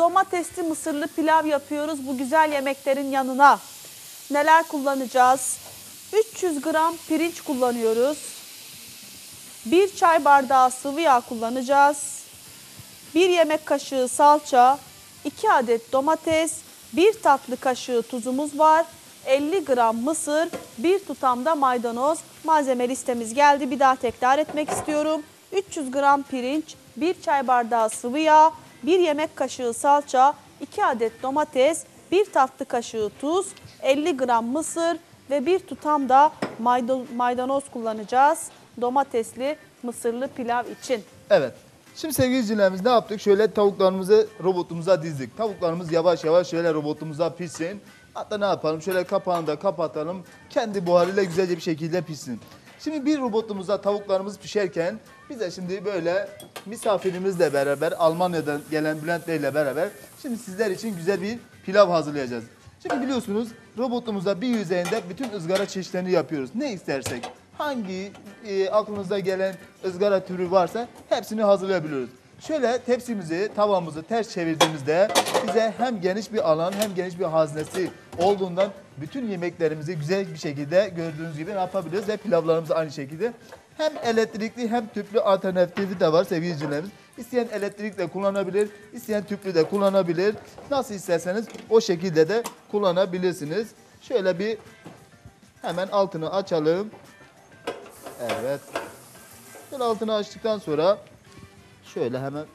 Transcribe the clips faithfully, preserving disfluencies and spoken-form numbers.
domatesli mısırlı pilav yapıyoruz bu güzel yemeklerin yanına. Neler kullanacağız? üç yüz gram pirinç kullanıyoruz. bir çay bardağı sıvı yağ kullanacağız. bir yemek kaşığı salça, iki adet domates, bir tatlı kaşığı tuzumuz var. elli gram mısır, bir tutam da maydanoz. Malzeme listemiz geldi. Bir daha tekrar etmek istiyorum. üç yüz gram pirinç, bir çay bardağı sıvı yağ, bir yemek kaşığı salça, iki adet domates, bir tatlı kaşığı tuz, elli gram mısır ve bir tutam da maydanoz kullanacağız. Domatesli mısırlı pilav için. Evet. Şimdi sevgili izleyicilerimiz ne yaptık? Şöyle tavuklarımızı robotumuza dizdik. Tavuklarımız yavaş yavaş şöyle robotumuza pişsin. Hatta ne yapalım? Şöyle kapağını da kapatalım. Kendi buharıyla güzelce bir şekilde pişsin. Şimdi bir robotumuzda tavuklarımız pişerken biz de şimdi böyle misafirimizle beraber Almanya'dan gelen Bülent Bey ile beraber şimdi sizler için güzel bir pilav hazırlayacağız. Şimdi biliyorsunuz robotumuzda bir yüzeyinde bütün ızgara çeşitlerini yapıyoruz. Ne istersek, hangi e, aklınıza gelen ızgara türü varsa hepsini hazırlayabiliyoruz. Şöyle tepsimizi, tavamızı ters çevirdiğimizde bize hem geniş bir alan hem geniş bir haznesi olduğundan bütün yemeklerimizi güzel bir şekilde gördüğünüz gibi ne yapabiliyoruz ve pilavlarımızı aynı şekilde. Hem elektrikli hem tüplü alternatifi de var sevgili izleyicilerimiz. İsteyen elektrikle kullanabilir, isteyen tüplü de kullanabilir. Nasıl isterseniz o şekilde de kullanabilirsiniz. Şöyle bir hemen altını açalım. Evet. Şöyle altını açtıktan sonra şöyle hemen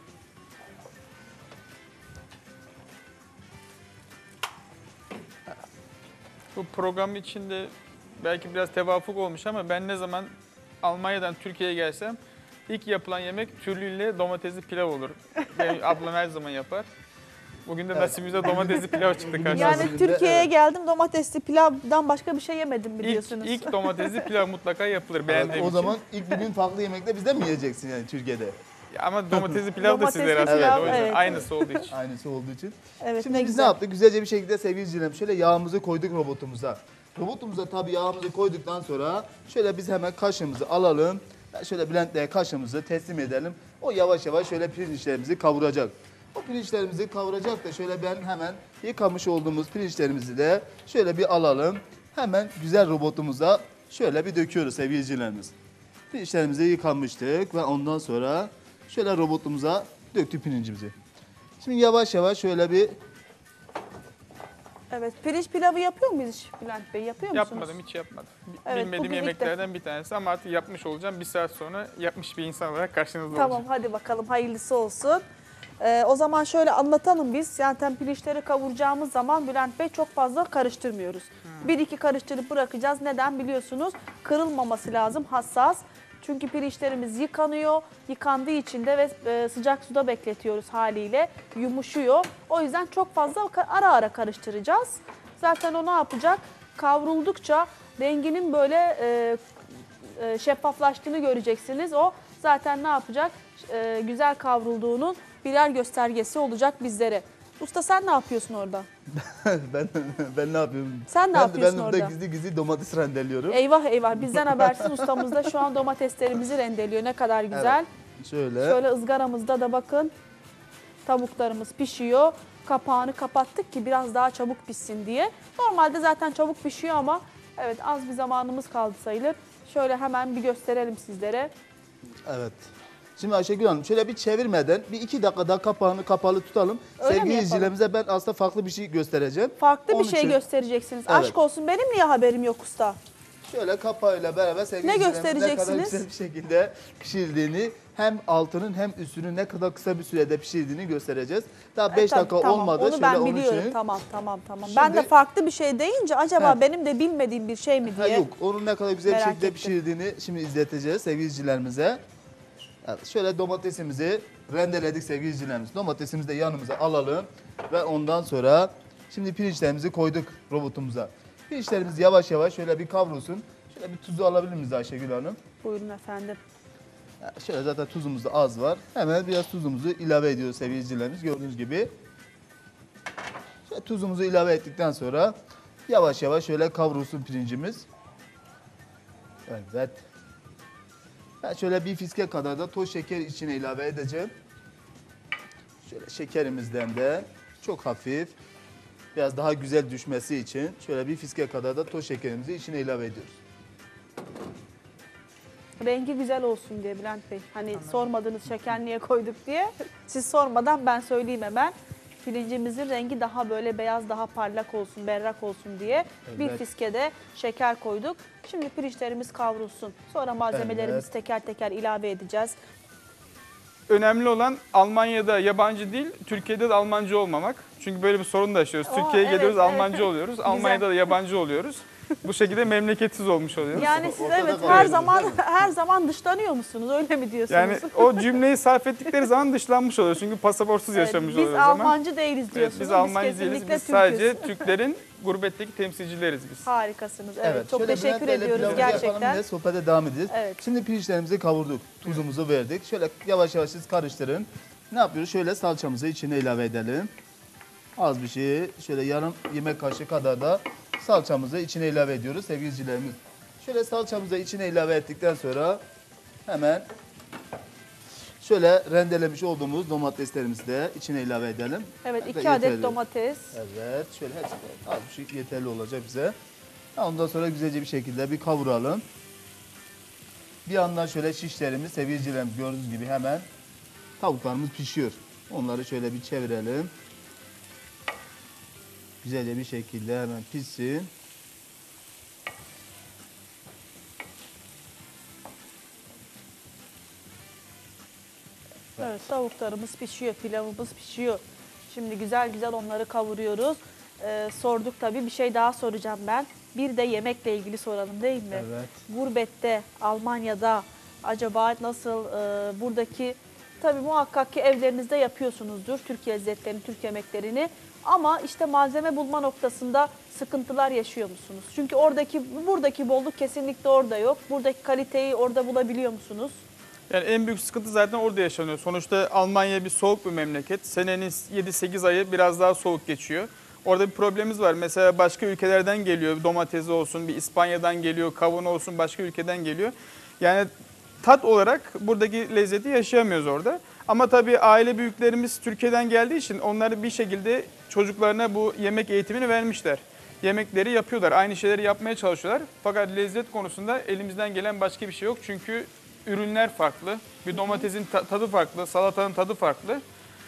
bu program içinde belki biraz tevafuk olmuş ama ben ne zaman Almanya'dan Türkiye'ye gelsem ilk yapılan yemek türlüyle domatesli pilav olur. Benim ablam her zaman yapar. Bugün de evet. Nasibimize domatesli pilav çıktı karşımıza. Yani Türkiye'ye evet. geldim domatesli pilavdan başka bir şey yemedim biliyorsunuz. İlk, ilk domatesli pilav mutlaka yapılır beğendiğim evet, o için. zaman ilk bir gün farklı yemekte bizden mi yiyeceksin yani Türkiye'de? Ya ama domatesli pilav da sizlere aslında evet. o yüzden evet. aynısı olduğu için. Aynısı olduğu için. Evet, Şimdi ne biz güzel. ne yaptık? Güzelce bir şekilde sevgili izleyicilerim şöyle yağımızı koyduk robotumuza. Robotumuza tabii yağımızı koyduktan sonra şöyle biz hemen kaşığımızı alalım. Ben şöyle Bülent Bey'e kaşığımızı teslim edelim. O yavaş yavaş şöyle pirinçlerimizi kavuracak. O pirinçlerimizi kavuracak da şöyle ben hemen yıkamış olduğumuz pirinçlerimizi de şöyle bir alalım. Hemen güzel robotumuza şöyle bir döküyoruz sevgili izleyicilerimiz. Pirinçlerimizi yıkamıştık ve ondan sonra şöyle robotumuza döktük pirincimizi. Şimdi yavaş yavaş şöyle bir... Evet, pirinç pilavı yapıyor muyuz Bülent Bey? Yapıyor musunuz? Yapmadım, hiç yapmadım. Evet, bilmediğim yemeklerden bir tanesi ama artık yapmış olacağım. Bir saat sonra yapmış bir insan olarak karşınızda tamam, olacağım. Tamam, hadi bakalım hayırlısı olsun. Ee, o zaman şöyle anlatalım biz. Zaten pirinçleri kavuracağımız zaman Bülent Bey çok fazla karıştırmıyoruz. Hmm. Bir iki karıştırıp bırakacağız. Neden biliyorsunuz? Kırılmaması lazım, hassas. Çünkü pirinçlerimiz yıkanıyor. Yıkandığı için de ve sıcak suda bekletiyoruz haliyle. Yumuşuyor. O yüzden çok fazla ara ara karıştıracağız. Zaten o ne yapacak? Kavruldukça renginin böyle e, e, şeffaflaştığını göreceksiniz. O zaten ne yapacak? E, güzel kavrulduğunun birer göstergesi olacak bizlere. Usta sen ne yapıyorsun orada? ben ben ne yapıyorum? Sen ne ben, yapıyorsun ben orada? Ben gizli gizli domates rendeliyorum. Eyvah eyvah bizden habersiz ustamız da şu an domateslerimizi rendeliyor. Ne kadar güzel. Evet, şöyle. Şöyle ızgaramızda da bakın tavuklarımız pişiyor. Kapağını kapattık ki biraz daha çabuk pişsin diye. Normalde zaten çabuk pişiyor ama evet az bir zamanımız kaldı sayılır. Şöyle hemen bir gösterelim sizlere. Evet. Şimdi Ayşegül Hanım şöyle bir çevirmeden bir iki dakika daha kapağını kapalı tutalım. Öyle Sevgili izleyicilerimize ben aslında farklı bir şey göstereceğim. Farklı Onun bir şey için... göstereceksiniz. Evet. Aşk olsun benim niye haberim yok usta? Şöyle kapağıyla beraber sevgili ne izleyicilerimize ne kadar göstereceksiniz? güzel bir şekilde pişirildiğini hem altının hem üstünün ne kadar kısa bir sürede pişirdiğini göstereceğiz. Daha beş e, tabii, dakika tamam. olmadı. Onu şöyle ben onun biliyorum. için... Tamam tamam tamam. Şimdi... Ben de farklı bir şey deyince acaba He. benim de bilmediğim bir şey mi diye. Ha, yok onun ne kadar güzel bir şekilde ettim. pişirdiğini şimdi izleteceğiz sevgili izleyicilerimize. Evet, şöyle domatesimizi rendeledik sevgili izleyicilerimiz. Domatesimizi de yanımıza alalım ve ondan sonra şimdi pirinçlerimizi koyduk robotumuza. Pirinçlerimiz yavaş yavaş şöyle bir kavrulsun. Şöyle bir tuzu alabilir miyiz Ayşegül Hanım? Buyurun efendim. Yani şöyle zaten tuzumuz da az var. Hemen biraz tuzumuzu ilave ediyoruz sevgili izleyicilerimiz gördüğünüz gibi. Şöyle tuzumuzu ilave ettikten sonra yavaş yavaş şöyle kavrulsun pirincimiz. Evet. Ben şöyle bir fiske kadar da toz şeker içine ilave edeceğim. Şöyle şekerimizden de çok hafif, biraz daha güzel düşmesi için şöyle bir fiske kadar da toz şekerimizi içine ilave ediyoruz. Rengi güzel olsun diye Bülent Bey. Hani sormadınız şeker niye koyduk diye. Siz sormadan ben söyleyeyim hemen. Pirincimizin rengi daha böyle beyaz, daha parlak olsun, berrak olsun diye bir Evet. fiskede şeker koyduk. Şimdi pirinçlerimiz kavrulsun. Sonra malzemelerimizi Evet. teker teker ilave edeceğiz. Önemli olan Almanya'da yabancı dil, Türkiye'de de Almanca olmamak. Çünkü böyle bir sorun da yaşıyoruz. Aa, Türkiye'ye evet, geliyoruz, evet. Almanca oluyoruz. Almanya'da da yabancı oluyoruz. Bu şekilde memleketsiz olmuş oluyoruz. Yani siz Ortada evet her kalıyorsunuz, zaman değil mi? her zaman dışlanıyor musunuz? Öyle mi diyorsunuz? Yani o cümleyi sarf ettikleri zaman dışlanmış oluyor. Çünkü pasaportsuz Evet, yaşamış biz oluyoruz ama. Almancı değiliz Evet, diyorsunuz. biz Almancı değiliz. kesinlikle Biz Türk'üz. sadece Türklerin gurbetteki temsilcileriz biz. Harikasınız. Evet, çok şöyle teşekkür Bülent Bey'le ediyoruz pilavımızı yapalım, gerçekten. yine sohbete devam edeceğiz. Evet. Şimdi pirinçlerimizi kavurduk, tuzumuzu verdik. Şöyle yavaş yavaş siz karıştırın. Ne yapıyoruz? Şöyle salçamızı içine ilave edelim. Az bir şey, şöyle yarım yemek kaşığı kadar da salçamızı içine ilave ediyoruz sevgili izleyicilerimiz. Şöyle salçamızı içine ilave ettikten sonra hemen şöyle rendelemiş olduğumuz domateslerimizi de içine ilave edelim. Evet, Hatta iki adet yeterli. domates. Evet, şöyle hepsi de az bir şey yeterli olacak bize. Ha, Ondan sonra güzelce bir şekilde bir kavuralım. Bir yandan şöyle şişlerimiz, sevgilicilerimiz gördüğünüz gibi hemen tavuklarımız pişiyor. Onları şöyle bir çevirelim. Güzelce bir şekilde hemen pişsin. Evet, tavuklarımız pişiyor, pilavımız pişiyor. Şimdi güzel güzel onları kavuruyoruz. Ee, sorduk tabii, bir şey daha soracağım ben. Bir de yemekle ilgili soralım değil mi? Evet. Gurbette, Almanya'da acaba nasıl e, buradaki, tabii muhakkak ki evlerinizde yapıyorsunuzdur Türk lezzetlerini, Türk yemeklerini. Ama işte malzeme bulma noktasında sıkıntılar yaşıyor musunuz? Çünkü oradaki, buradaki bolluk kesinlikle orada yok. Buradaki kaliteyi orada bulabiliyor musunuz? Yani en büyük sıkıntı zaten orada yaşanıyor. Sonuçta Almanya bir soğuk bir memleket. Senenin yedi sekiz ayı biraz daha soğuk geçiyor. Orada bir problemimiz var. Mesela başka ülkelerden geliyor. Domatesi olsun, bir İspanya'dan geliyor, kavun olsun başka ülkeden geliyor. Yani tat olarak buradaki lezzeti yaşayamıyoruz orada. Ama tabii aile büyüklerimiz Türkiye'den geldiği için onlar bir şekilde çocuklarına bu yemek eğitimini vermişler. Yemekleri yapıyorlar. Aynı şeyleri yapmaya çalışıyorlar. Fakat lezzet konusunda elimizden gelen başka bir şey yok. Çünkü ürünler farklı. Bir domatesin ta- tadı farklı, salatanın tadı farklı.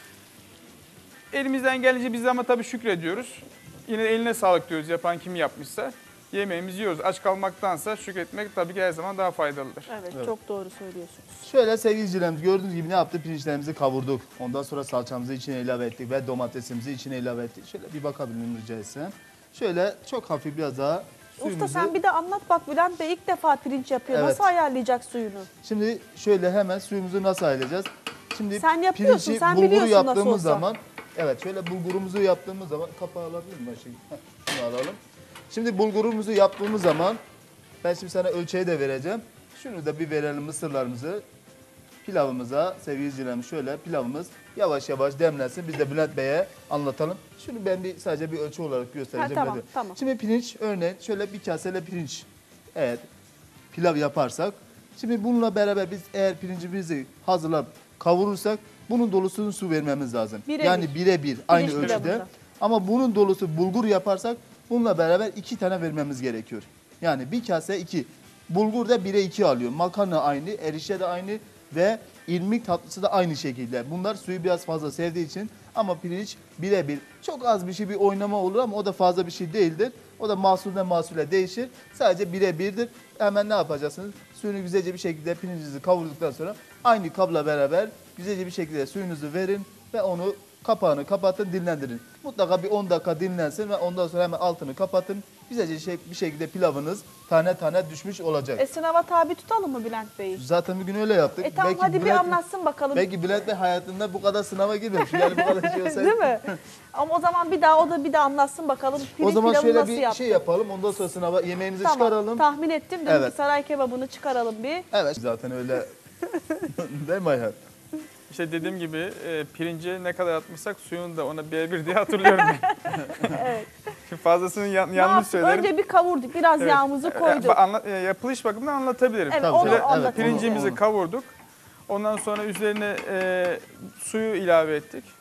Elimizden gelince biz de ama tabii şükrediyoruz. Yine eline sağlık diyoruz yapan kim yapmışsa. Yemeğimizi yiyoruz. Aç kalmaktansa şükretmek tabii ki her zaman daha faydalıdır. Evet, Evet. çok doğru söylüyorsunuz. Şöyle sevgili izleyicilerimiz gördüğünüz gibi ne yaptık? Pirinçlerimizi kavurduk. Ondan sonra salçamızı içine ilave ettik ve domatesimizi içine ilave ettik. Şöyle bir bakabilir miyim rica etsem? Şöyle çok hafif biraz daha suyumuzu... Usta sen bir de anlat bak, Bülent Bey ilk defa pirinç yapıyor. Evet. Nasıl ayarlayacak suyunu? Şimdi şöyle hemen suyumuzu nasıl ayıracağız? Şimdi Sen yapıyorsun, pirinci, sen bulguru biliyorsun nasıl yaptığımız olsa. zaman, evet şöyle bulgurumuzu yaptığımız zaman, kapağı alabilir miyim ben şimdi? Heh, şunu alalım. Şimdi bulgurumuzu yaptığımız zaman, ben şimdi sana ölçeği de vereceğim. Şunu da bir verelim mısırlarımızı. Pilavımıza sevgili izleyicilerimiz şöyle pilavımız yavaş yavaş demlensin. Biz de Bülent Bey'e anlatalım. Şunu ben bir sadece bir ölçü olarak göstereceğim. Ha, tamam, Bülent Bey. tamam. Şimdi pirinç örneğin şöyle bir kaseyle pirinç. Evet. Pilav yaparsak. Şimdi bununla beraber biz eğer pirincimizi hazırlayıp kavurursak bunun dolusunu su vermemiz lazım. Birebir. Yani birebir aynı Pirinç ölçüde. pilavında. Ama bunun dolusu bulgur yaparsak bununla beraber iki tane vermemiz gerekiyor. Yani bir kase iki. Bulgur da bire iki alıyor. Makarna aynı, erişte de aynı ve irmik tatlısı da aynı şekilde. Bunlar suyu biraz fazla sevdiği için ama pirinç birebir. Çok az bir şey bir oynama olur ama o da fazla bir şey değildir. O da mahsulden mahsule değişir. Sadece birebirdir. Hemen ne yapacaksınız? Suyunu güzelce bir şekilde pirincinizi kavurduktan sonra aynı kabla beraber güzelce bir şekilde suyunuzu verin ve onu kapağını kapatın, dinlendirin. Mutlaka bir on dakika dinlensin ve ondan sonra hemen altını kapatın. Güzelce şey, bir şekilde pilavınız tane tane düşmüş olacak. E sınava tabi tutalım mı Bülent Bey'i? Zaten bir gün öyle yaptık. E tamam, hadi bir Bülent- anlatsın bakalım. Belki Bülent Bey hayatında bu kadar sınava girmemiş. Yani bu kadar şey olsaydı. Değil mi? Ama o zaman bir daha, o da bir daha anlatsın bakalım. Pirinç O zaman pilavı şöyle nasıl bir yaptı? şey yapalım. Ondan sonra sınava yemeğimizi Tamam, çıkaralım. tahmin ettim. Dedim Evet. ki saray kebabını çıkaralım bir. Evet. Zaten öyle. Değil mi Ayhan? İşte dediğim gibi e, pirinci ne kadar atmışsak suyunu da ona birebir diye hatırlıyorum ben. Evet. Şimdi fazlasını yan, Ne yanlış yaptık? söylerim. Önce bir kavurduk, biraz Evet. yağımızı E, koyduk. ba- anla- e, yapılış bakımından anlatabilirim. Evet, Tabii, onu evet, anlatalım. evet. Pirincimizi Onu- kavurduk. Ondan sonra üzerine e, suyu ilave ettik.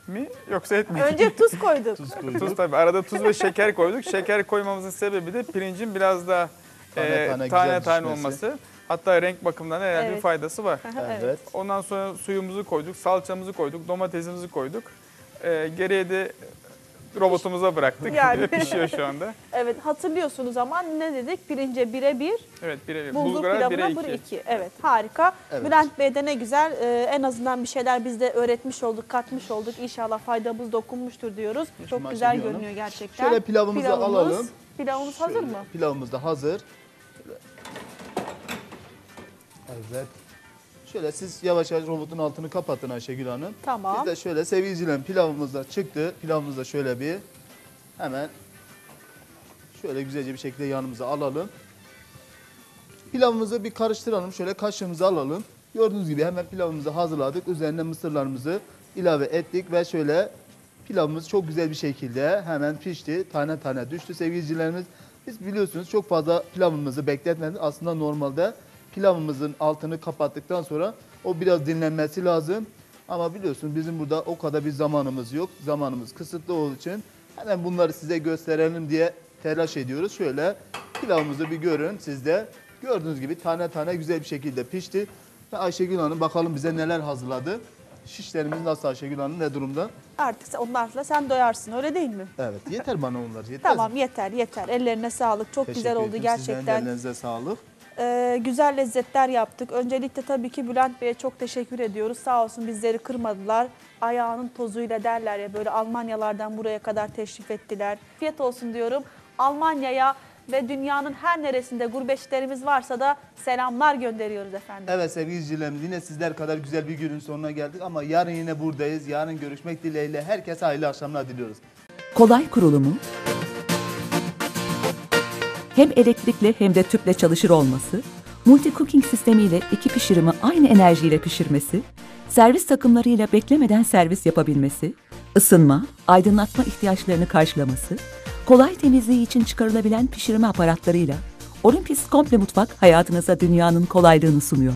mi yoksa et mi? Önce tuz koyduk. Tuz koyduk. Tuz tabii. Arada tuz ve şeker koyduk. Şeker koymamızın sebebi de pirincin biraz daha Tane e, tane tane, güzel tane pişmesi. olması. Hatta renk bakımından herhalde Evet. bir faydası var. Evet. Evet. Ondan sonra suyumuzu koyduk, salçamızı koyduk, domatesimizi koyduk. E, geriye de robotumuza bıraktık. Yani. Ve pişiyor şu anda. Evet, hatırlıyorsunuz ama ne dedik? Pirince bire bir, Evet, birebir. bulgur Bulgura bire pilavına bir iki. iki. Evet, harika. Evet. Bülent Bey de ne güzel. Ee, en azından bir şeyler biz de öğretmiş olduk, katmış olduk. İnşallah faydamız dokunmuştur diyoruz. Çok Maşallah güzel Hanım. görünüyor gerçekten. Şöyle pilavımızı alalım. Pilavımız hazır Şöyle, mı? Pilavımız da hazır. Şöyle. Evet. Şöyle siz yavaş yavaş robotun altını kapatın Ayşegül Hanım. Tamam. Biz de şöyle sevgilicilerim pilavımız da çıktı. Pilavımızı da şöyle bir hemen şöyle güzelce bir şekilde yanımıza alalım. Pilavımızı bir karıştıralım. Şöyle kaşığımızı alalım. Gördüğünüz gibi hemen pilavımızı hazırladık. Üzerine mısırlarımızı ilave ettik ve şöyle pilavımız çok güzel bir şekilde hemen pişti. Tane tane düştü sevgilicilerimiz. Biz biliyorsunuz çok fazla pilavımızı bekletmedik. Aslında normalde pilavımızın altını kapattıktan sonra o biraz dinlenmesi lazım. Ama biliyorsunuz bizim burada o kadar bir zamanımız yok. Zamanımız kısıtlı olduğu için hemen bunları size gösterelim diye telaş ediyoruz. Şöyle pilavımızı bir görün siz de. Gördüğünüz gibi tane tane güzel bir şekilde pişti. Ve Ayşegül Hanım bakalım bize neler hazırladı. Şişlerimiz nasıl Ayşegül Hanım, ne durumda? Artık onlarla sen doyarsın, öyle değil mi? Evet, yeter bana onlar, yeter. Tamam, yeter yeter. Ellerine sağlık. Çok Teşekkür güzel oldu ederim. Sizlerin de gerçekten. ellerinize sağlık. Ee, güzel lezzetler yaptık. Öncelikle tabii ki Bülent Bey'e çok teşekkür ediyoruz. Sağ olsun bizleri kırmadılar. Ayağının tozuyla derler ya, böyle Almanyalardan buraya kadar teşrif ettiler. Afiyet olsun diyorum. Almanya'ya ve dünyanın her neresinde gurbetçilerimiz varsa da selamlar gönderiyoruz efendim. Evet sevgili izleyicilerimiz, yine sizler kadar güzel bir günün sonuna geldik ama yarın yine buradayız. Yarın görüşmek dileğiyle herkese hayırlı akşamlar diliyoruz. Kolay kurulumu, hem elektrikli hem de tüple çalışır olması, multi cooking sistemiyle iki pişirimi aynı enerjiyle pişirmesi, servis takımlarıyla beklemeden servis yapabilmesi, ısınma, aydınlatma ihtiyaçlarını karşılaması, kolay temizliği için çıkarılabilen pişirme aparatlarıyla Olympus Komple Mutfak hayatınıza dünyanın kolaylığını sunuyor.